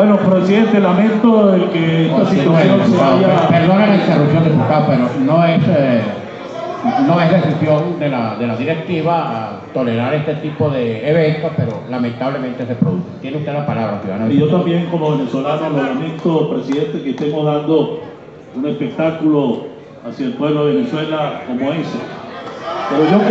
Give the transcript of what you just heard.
Bueno, presidente, lamento el que esta situación se haya... Perdona la interrupción, diputado, pero no es decisión de la directiva tolerar este tipo de eventos, pero lamentablemente se produce. Tiene usted la palabra, ciudadano. Y yo también, como venezolano, lo lamento, presidente, que estemos dando un espectáculo hacia el pueblo de Venezuela como ese. Pero yo